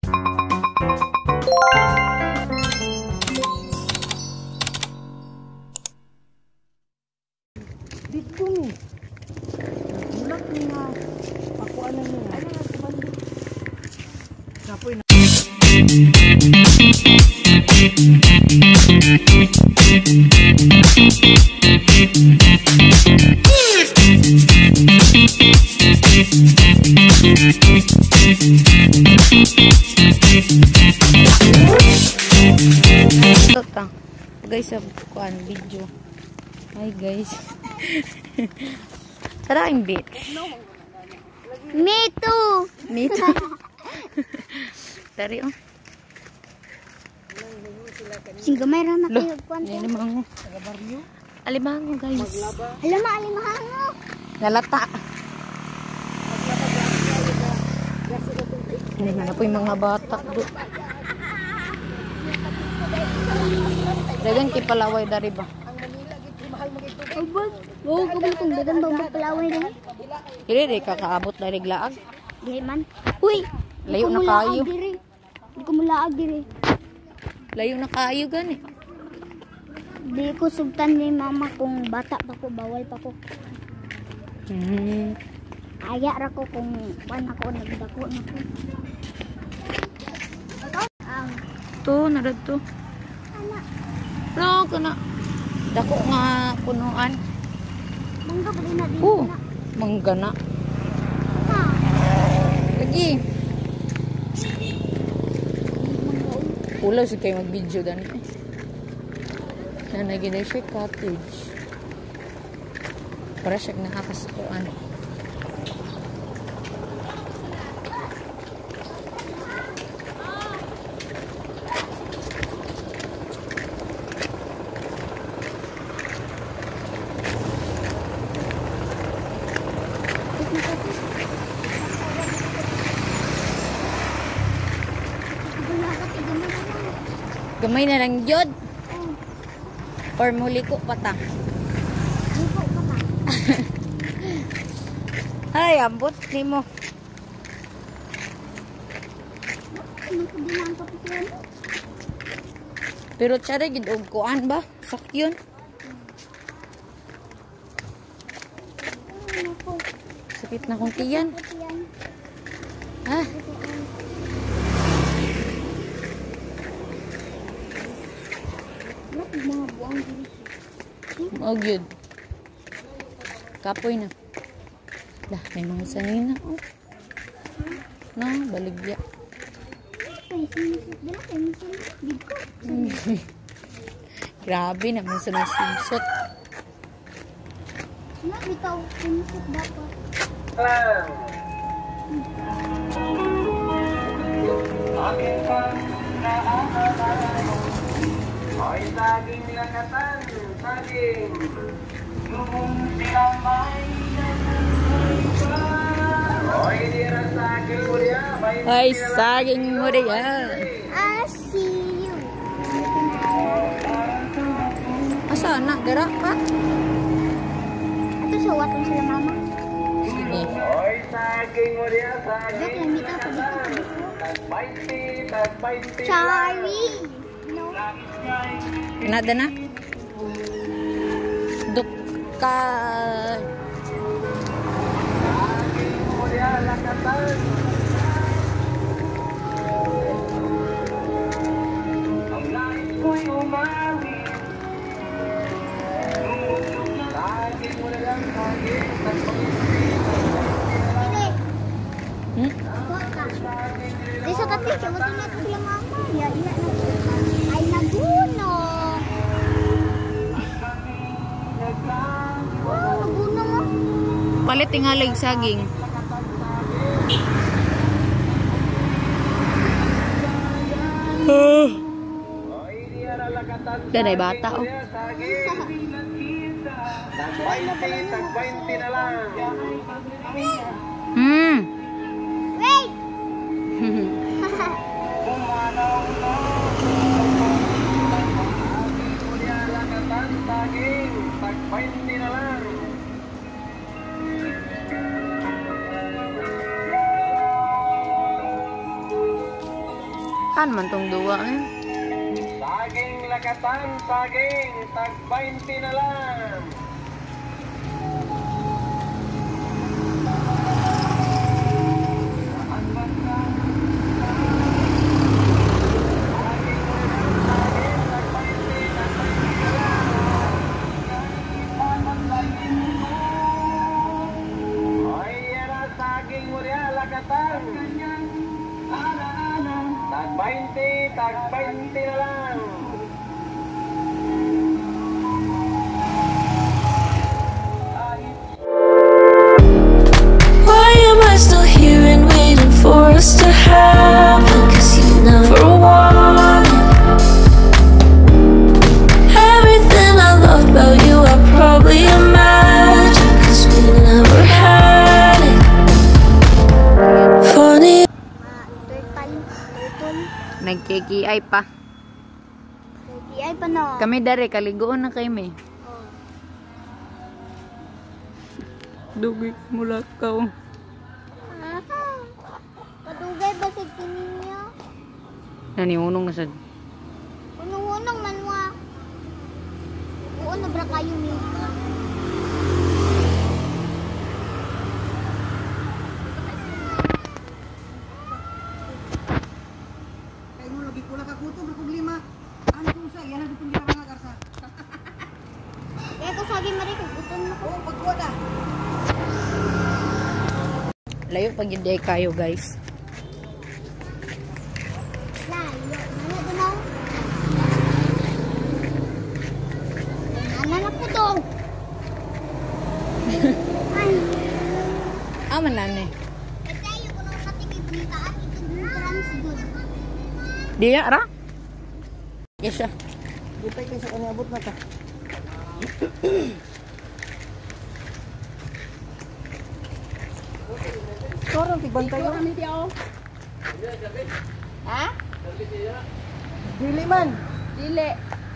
Dito ni. Bulak ni nga. Pakuan na niya. Napoy na. Ito ta. Guys, kuan video. Hi guys. Tara ang bit. Me too. Me too. Dari oh. Sige, mayroon na kayo kuan. Alimango. Alimango guys. Alam mo, alimango. Nalata. Hindi na po yung mga bata do. Dagan kipalaway dari ba? Oo, kung kung dagan ba magpalaway din. Hindi kakaabot dari glaag. Di man. Uy, Layo na kayo. Di ko mulaag diri. Layo na kayo gani. Di ko sugtan ni mama kung bata pa ko, bawal pa ko. Aya ra ko kung kuan ako nagdako na ko. To narad to. No, kana. Dako nga punuan. Mangga ba na din Oh, na? mangga na. Ha. Lagi. Ulaw si kayo mag-video dan. Nanagin na siya cottage. Para siya nakakasukuan. Gamay na lang yun. Or muli ko pata. Ay, ambot ni mo. Pero tsara gid og kuan ba? Sakyon. Sakit na kong tiyan. Ha? Oh, good. Kapoy na. Dah, may mga sanina. Oh. Na, baligya. Grabe naman sa nasinsot. Ikaw, sinisip dapat. Hoy, saging lakatan, saging. Lubong silang may hoy, dira saging muria. Ay, saging muria. I see you. Asa na? Dira pa? Ito sa watong sila mama. Sige. Hoy, saging muria, Dok, saging. lang dito sa dito. Tag-20. Sorry. No. Nada na? Duka. Saging muria, lakatan. Ang nais ko'y umawi. Saging muria, saging. Dili. Waka. Di sa kapi, kaya na ito sila mama. Ya, iya na. Ay, naguno. Wow, naguno mo. Palit tingalig saging. Ganay bata oh. Tag-20 na lang. Wait! Tag-20 na lang. Lakatan man tong duwa eh. Saging lakatan, saging, tag 20 na lang. Saging mo rin, lakatan. Tag 20 na lang. Why am I still here and waiting for us to happen? 'Cause you never wanted everything I love about you. I probably imagined, 'cause we never had it. Funny. Turtle. Nagkikiay pa. Ay pa no. Kami dare kaligoon na kay me. Oh. Dugi mula ka. Padugay ba sa ninyo? Naniunong na sad. Unong-unong manwa. Oo na bra kayo ni. Kaya mo lagi pula ka kuto problema. Ano kung sa yan ang problema nga karsa. Kaya ko sagi mari kung uton na ko. Oh, pagkuha. Layo pag yun kayo guys. Layo. Ano ba na? Ano na po to? Ay. Aman na ni. Tayo ko nung natingin balitaan ito trans good. Diya ra? Yes. Dipay kayo sa kanya abot na ta. Torang tigbantay yo. Ha? Dili man. Dili.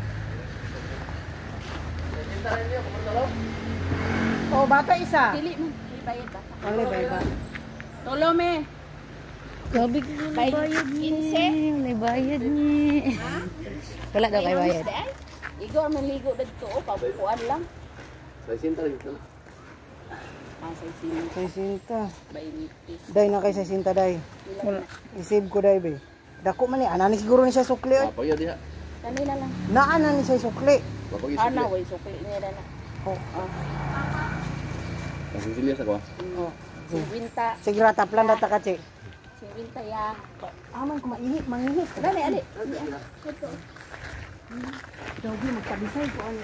Oh, bata isa. Dili man. Bayad ba? Wala ba? Tolo me. Gabi ko na bayad niya. May bayad niya. Wala daw kay bayad. Igo ang maligo dito o pabukuan lang. Sa sinta rin ito. Ah, sa sino Kay Sinta. bainitis. Day na kay sa Sinta day. Isib ko day be. Dako man ni ana ni siguro ni siya sukli. Papaya diha. Kanina lang. Naana ni siya sukli. Papagi Ana sukli. way sukli niya na. Oh, Ang sisilia sa ko. oh. Sinwinta, Sige ra taplan data ka che. sinwinta ya. Aman ko mainit, manginit. Dali, ali. Dawgi magpabisay ko ano.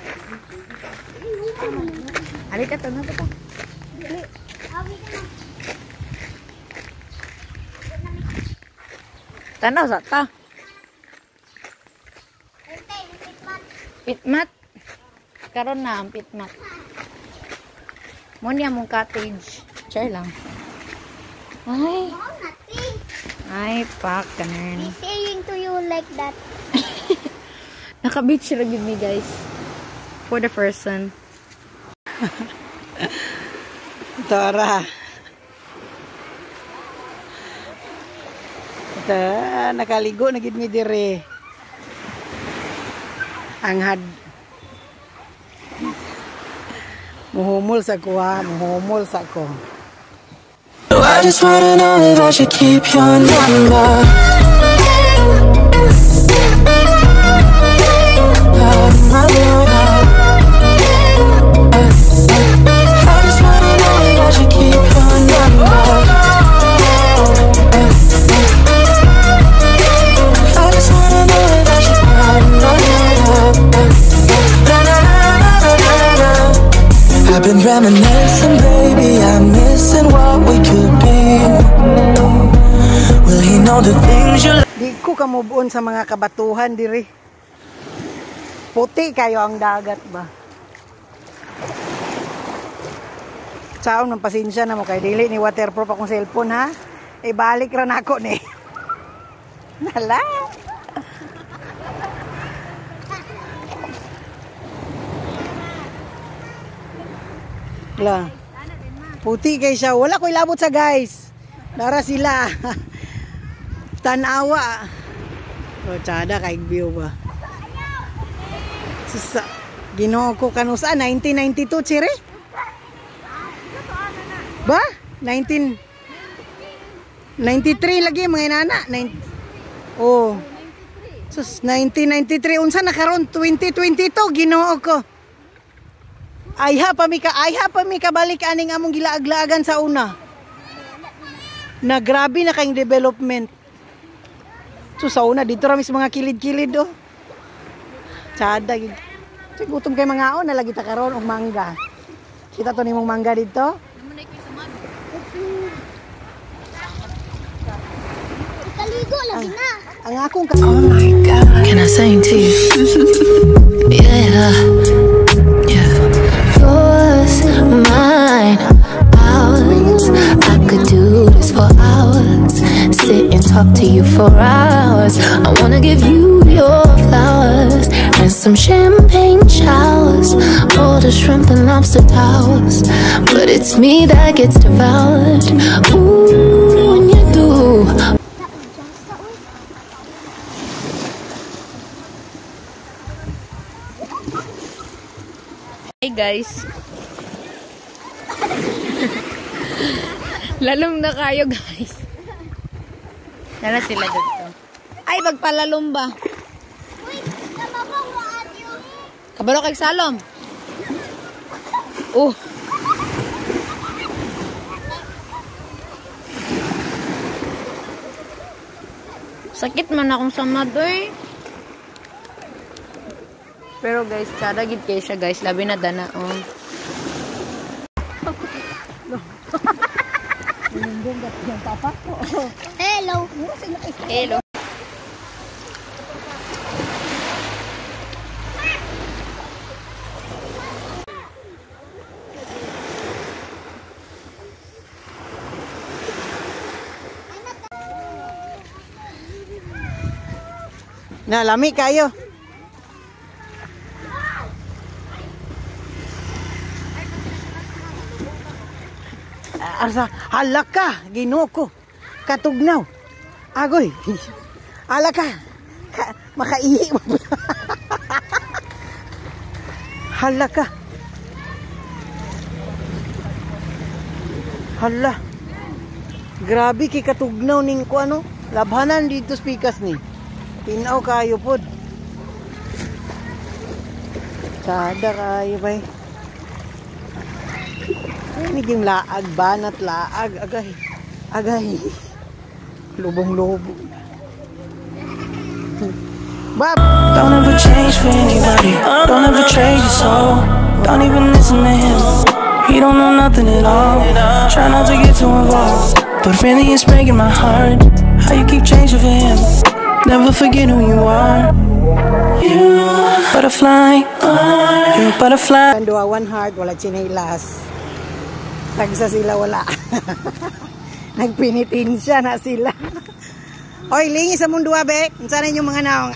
Ali ka to na to. Abi ka na. Tanaw sa ta. Ente, pitman. Pitmat. Karon na ang pitmat. Mo niya mong cottage. Share lang. Ay. Oh, nothing. Ay, pak. Kanan. He's saying to you like that. Naka-beach sila with me, guys. For the person. Tara. Ito, nakaligo na gid mi dire. Ang had. Muhumol sa ko ha, muhumol sa ko. I just wanna know if I should keep your number. I just wanna know if I should keep your number. I just wanna know if I should. I've been reminiscing, baby. I'm missing what we could be. Will he know the things you like? Di ko kamubuon sa mga kabatuhan diri. Puti kayo ang dagat ba? Saon ng pasensya na mo kay dili ni waterproof akong cellphone ha. Ibalik ra nako ni. Nala. La. Puti kay siya. Wala ko ilabot sa guys. Dara sila. Tanawa. O, tsada kay view ba. Sa Ginoo ko kanusa 1992 chire? Ba? 1993 lagi mga inana. Oh. Sus 1993 unsa na karon 2022 Ginoo ko. Ayha pa mi kabalik aning among gilaag-laagan sa una. Na grabe na kayong development. So sa una dito ra mis mga kilid-kilid oh. Tsada gid. Gutom kay mga on nalagi ta karon og mangga. Kita to nimong mangga dito. Kaligo lagi na. Ang akong Oh my God, can I sing to you? Yeah, yeah. Yours, mine, ours. I could do this for hours. Sit and talk to you for hours. I wanna give you your flowers and some champagne showers, all the shrimp and lobster towers. But it's me that gets devoured. Ooh, when you do. Hey guys. Lalong na kayo guys. Nala sila dito. Ay, magpalalom ba? Kabalo kay Salom. Oh. Sakit man akong samad eh. Pero guys, tsada gid kay siya guys, labi na dana oh. Hello. Hello. Nalami kayo. Asa halaka Ginoo ko. Katugnaw. Agoy. Halaka. Makaihi mo. Halaka. Hala. Grabe kay katugnaw ning ko ano. Labhanan dito speakers ni. Tinaw kayo pod. Sada kayo bay. Ini yung laag banat laag agay. Agay. Lubong-lubong. Bab. Don't ever change for anybody. Don't ever trade your soul. Don't even listen to him. He don't know nothing at all. Try not to get too involved, but really it's breaking my heart. How you keep changing for him. Never forget who you are. You butterfly. You're a butterfly. Kandua one heart wala chinelas. Tagsa sila wala. Nagpinitin siya na sila. Oy, lingi sa mundo abe. Unsa na inyong mga naong?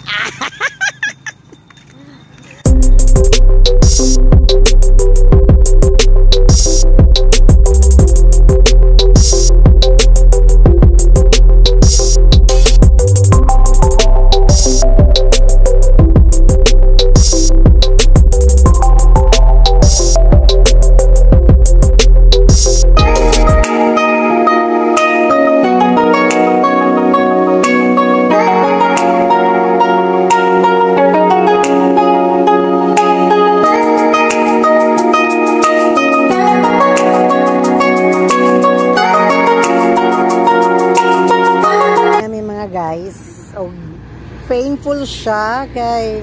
Painful siya kay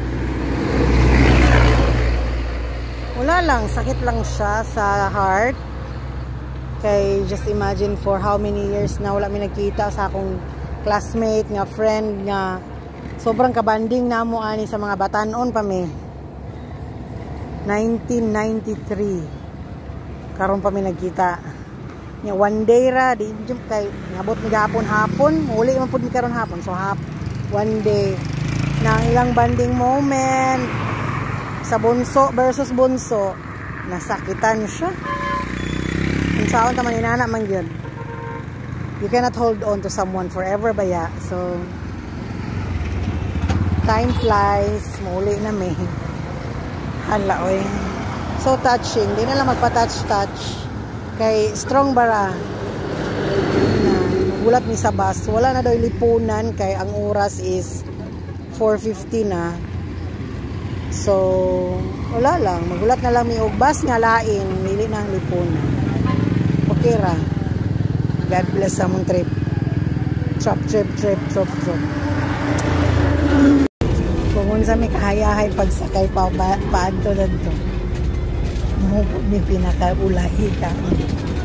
wala lang, sakit lang siya sa heart kay just imagine for how many years na wala mi nagkita sa akong classmate nga friend nga sobrang kabanding namo ani sa mga batanon pa mi 1993 karon pa mi nagkita nya one day ra di kay ngabot mi gahapon uli man pud mi karon hapon so one day na ilang banding moment sa bunso versus bunso nasakitan siya kung saan taman inana man yun you cannot hold on to someone forever ba ya so time flies. Muli na may. Hala, oy. So touching. Di na lang magpa-touch-touch. Kay strong bara. Gulat ni sa bus. Wala na daw lipunan kay ang oras is 4:50 na. So, wala lang. Magulat na lang may bus nga lain. Nili na ang lipunan. Okay ra. God bless sa mong trip. Trip. Kung sa may kahayahay pagsakay paadto na ito. Mukod may pinakaulahi ka.